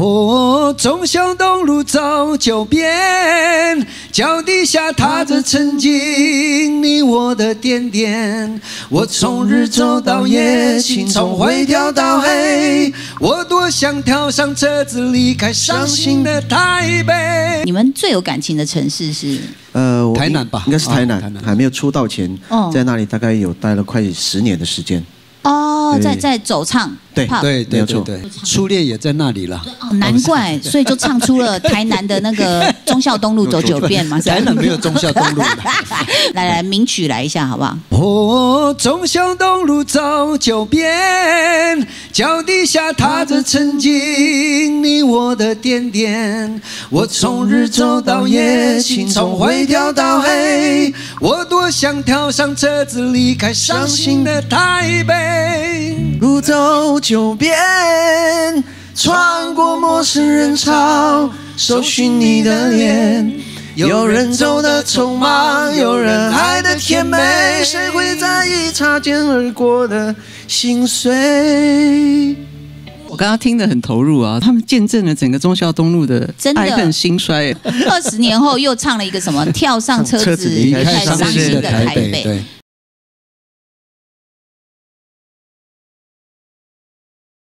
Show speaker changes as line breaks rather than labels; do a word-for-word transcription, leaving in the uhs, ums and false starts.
哦，忠孝东路走九遍，脚底下踏着曾经你我的点点。我从日走到夜，心从灰跳到黑，我多想跳上车子离开伤心的台北。
你们最有感情的城市是？
呃，
台南吧，
应该是台南，
哦、台南
还没有出道前，
哦、
在那里大概有待了快十年的时间。
哦，在在走唱，
对
对对对对，初恋也在那里了。
哦，难怪，所以就唱出了台南的那个忠孝东路走九遍嘛。
台南没有忠孝东路。
来来，名曲来一下好不好？
哦，忠孝东路走九遍，脚底下踏着曾经你我的点点。我从日走到夜，心从灰跳到黑，我多想跳上车子离开伤心的台北。
路走九遍，穿过陌生人潮，搜寻你的脸。有人走得匆忙，有人爱得甜美，谁会在意擦肩而过的心碎？
我刚刚听得很投入啊，他们见证了整个忠孝东路的爱恨兴衰。
二十年后又唱了一个什么？跳上车子离开伤心的台北。